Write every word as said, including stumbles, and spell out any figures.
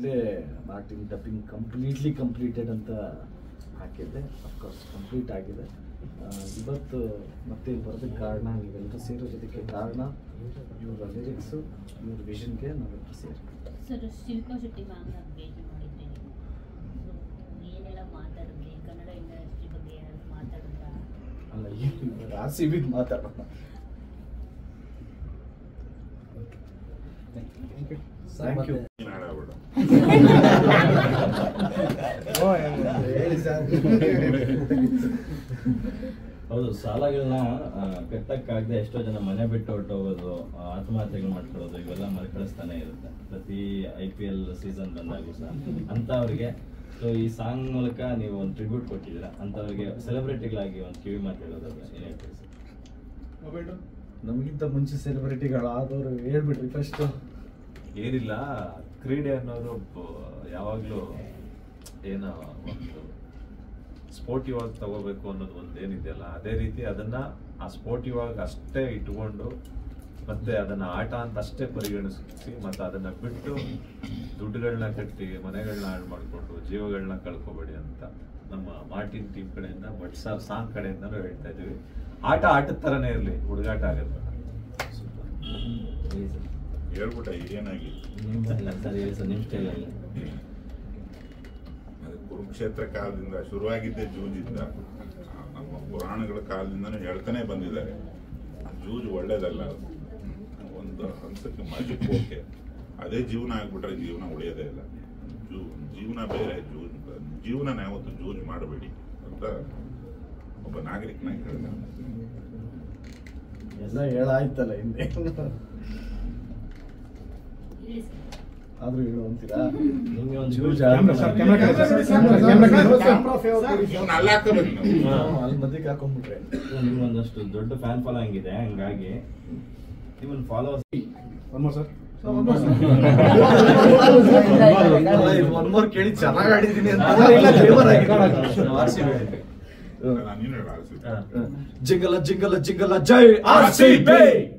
ಆಗಲೇ Martin dubbing completely completed ಅಂತ ಹಾಕಿದ್ದೆ. ಅಫ್ಕೋರ್ಸ್ ಕಂಪ್ಲೀಟ್ ಆಗಿದೆ. ಇವತ್ತು ಮತ್ತೆ ಬರೋದಕ್ಕೆ ಕಾರಣ ನೀವೆಲ್ಲರೂ ಸೇರೋದಕ್ಕೆ ಕಾರಣ ಇವರ ಲಿರಿಕ್ಸು, ಇವ್ರ ವಿಷನ್ಗೆ ನಾವೆಲ್ಲರೂ ಸೇರಿ. ಸರ್, ಶಿಲ್ಪಾ ಶೆಟ್ಟಿ ಮ್ಯಾಮ್ ಭೇಟಿ ಮಾಡಿದ್ರಿ, ಏನೆಲ್ಲ ಮಾತಾಡಿದ್ರಿ? ಕನ್ನಡ ಇಂಡಸ್ಟ್ರಿ ಬಗ್ಗೆ ಏನಾದ್ರು ಮಾತಾಡಿದ್ರಾ? ಅಲ್ಲ, ಈಗ ಆರ್ ಸಿ ಬಿಗೆ ಮಾತಾಡೋಣ. Thank you. ಹೌದು, ಸಾಲಗಳನ್ನ ಕಟ್ಟಕ್ಕಾಗದೆ ಎಷ್ಟೋ ಜನ ಮನೆ ಬಿಟ್ಟು ಹೊರಟೋಗೋದು, ಆತ್ಮಹತ್ಯೆಗಳು ಮಾಡ್ಕೊಳ್ಳೋದು, ಇವೆಲ್ಲ ಮರುಕಳಿಸ್ತಾನೆ ಇರುತ್ತೆ ಪ್ರತಿ ಐ ಪಿ ಎಲ್ ಸೀಸನ್ ಬಂದಾಗೂ ಸಹ. ಅಂಥವ್ರಿಗೆ ಸೊ ಈ ಸಾಂಗ್ ಮೂಲಕ ನೀವು ಒಂದು ಟ್ರಿಬ್ಯೂಟ್ ಕೊಟ್ಟಿದ್ದೀರಾ. ಅಂಥವ್ರಿಗೆ ಸೆಲೆಬ್ರಿಟಿಗಳಾಗಿ ಒಂದು ಕಿವಿ ಮಾತು ಹೇಳೋದಾದ್ರೆ ಏನು ಹೇಳ್ತೀರಿ ಸರ್? ನಮಗಿಂತ ಮುಂಚೆ ಸೆಲೆಬ್ರಿಟಿಗಳಾದವರು ಹೇಳ್ಬಿಟ್ರಿ ಫಸ್ಟು. ಏನಿಲ್ಲ, ಕ್ರೀಡೆ ಅನ್ನೋದು ಯಾವಾಗಲೂ ಏನೋ ಒಂದು ಸ್ಪೋರ್ಟಿವ್ ಆಗಿ ತಗೋಬೇಕು ಅನ್ನೋದು ಒಂದು ಏನಿದೆಯಲ್ಲ, ಅದೇ ರೀತಿ ಅದನ್ನ ಆ ಸ್ಪೋರ್ಟಿವ್ ಆಗಿ ಅಷ್ಟೇ ಇಟ್ಕೊಂಡು ಮತ್ತೆ ಅದನ್ನ ಆಟ ಅಂತ ಅಷ್ಟೇ ಪರಿಗಣಿಸಿ ಮತ್ತೆ ಅದನ್ನ ಬಿಟ್ಟು ದುಡ್ಡುಗಳನ್ನ ಕಟ್ಟಿ ಮನೆಗಳನ್ನ ಹಾಳು ಮಾಡಿಕೊಂಡು ಜೀವಗಳನ್ನ ಕಳ್ಕೊಬೇಡಿ ಅಂತ ನಮ್ಮ ಮಾರ್ಟಿನ್ ಟೀಮ್ ಕಡೆಯಿಂದ ಬಟ್ ಸರ್ ಸಾಂಗ್ ಕಡೆಯಿಂದನೂ ಹೇಳ್ತಾ ಇದೀವಿ. ಆಟ ಆಟದ ತರನೇ ಇರಲಿ, ಹುಡುಗಾಟ ಆಗುತ್ತೆ. ಹೇಳ್ಬಿಟ್ಟ ಏನಾಗಿ ಕುರುಕ್ಷೇತ್ರ ಕಾಲದಿಂದ ಶುರುವಾಗಿದ್ದೇ ಜೂಜಿಂದ ನಮ್ಮ ಪುರಾಣಗಳ ಕಾಲದಿಂದನೂ ಹೇಳ್ತಾನೆ ಬಂದಿದ್ದಾರೆ. ಜೂಜು ಒಳ್ಳೇದಲ್ಲ, ಒಂದು ಹಂಸಕ್ಕೆ ಮಜಕ್ಕೆ ಓಕೆ, ಅದೇ ಜೀವನ ಆಗ್ಬಿಟ್ರೆ ಜೀವನ ಉಳಿಯೋದೇ ಇಲ್ಲ. ಜೂ ಜೀವನ ಬೇರೆ, ಜೂಜ್ ಜೀವನ ಯಾವತ್ತು ಜೂಜ್ ಮಾಡಬೇಡಿ ಅಂತ ಒಬ್ಬ ನಾಗರಿಕನಾಗಿ ಹೇಳಿದ. ಎಲ್ಲ ಹೇಳಾಯ್ತಲ್ಲ ಹಿಂದೆ, ಆದ್ರೂ ಹೇಳು ಅಂತೀರಾ? ನಿಮ್ಗೆ ಒಂದು ಅಲ್ಲಿ ಮಧ್ಯಕ್ಕೆ ಹಾಕೊಂಡ್ಬಿಟ್ರೆ ನಿಮ್ಗೊಂದಷ್ಟು ದೊಡ್ಡ ಫ್ಯಾನ್ ಫಾಲೋಯಿಂಗ್ ಇದೆ, ಹಂಗಾಗಿ ನಿಮ್ಮನ್ನ ಫಾಲೋವರ್ಸ್ ಒನ್ ಮೋರ್ ಕೇಳಿ ಚೆನ್ನಾಗಿ ಆಡಿದೀನಿ ಅಂತ. ಜಿಂಗಲ ಜಿಂಗಲ ಜಿಂಗಲ ಜೈ ಆರ್ ಸಿ ಬಿ.